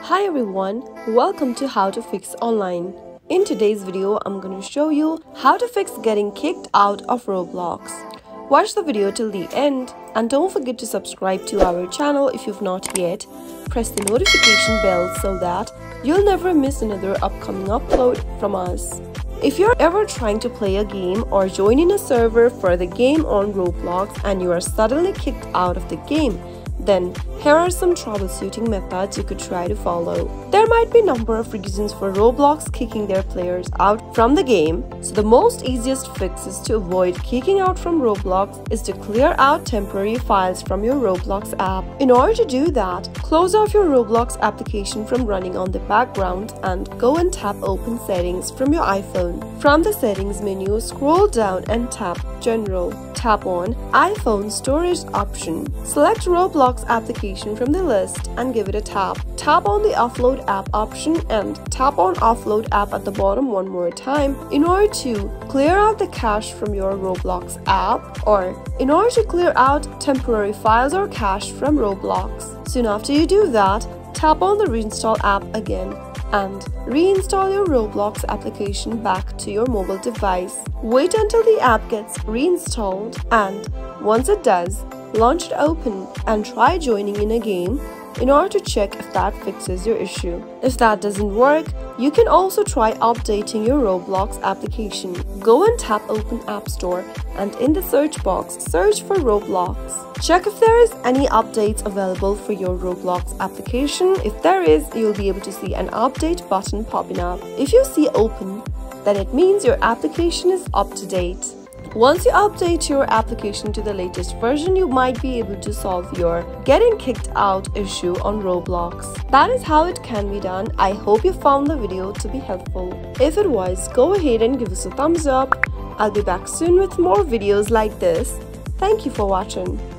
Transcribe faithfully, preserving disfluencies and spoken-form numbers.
Hi everyone, welcome to How to Fix Online. In today's video, I'm going to show you how to fix getting kicked out of Roblox. Watch the video till the end and don't forget to subscribe to our channel if you've not yet. Press the notification bell so that you'll never miss another upcoming upload from us. If you're ever trying to play a game or join in a server for the game on Roblox and you are suddenly kicked out of the game, then here are some troubleshooting methods you could try to follow. There might be a number of reasons for Roblox kicking their players out from the game, so the most easiest fixes to avoid kicking out from Roblox is to clear out temporary files from your Roblox app. In order to do that, close off your Roblox application from running on the background and go and tap Open Settings from your iPhone. From the Settings menu, scroll down and tap General. Tap on iPhone Storage option. Select Roblox application from the list and give it a tap. Tap on the Offload app option and tap on Offload app at the bottom one more time in order to clear out the cache from your Roblox app or in order to clear out temporary files or cache from Roblox. Soon after you do that, tap on the Reinstall app again and reinstall your Roblox application back to your mobile device. Wait until the app gets reinstalled and once it does, launch it open and try joining in a game in order to check if that fixes your issue. If that doesn't work, you can also try updating your Roblox application. Go and tap Open App Store and in the search box, search for Roblox. Check if there is any updates available for your Roblox application. If there is, you'll be able to see an update button popping up. If you see open, then it means your application is up to date. Once you update your application to the latest version, you might be able to solve your getting kicked out issue on Roblox. That is how it can be done. I hope you found the video to be helpful. If it was, go ahead and give us a thumbs up. I'll be back soon with more videos like this. Thank you for watching.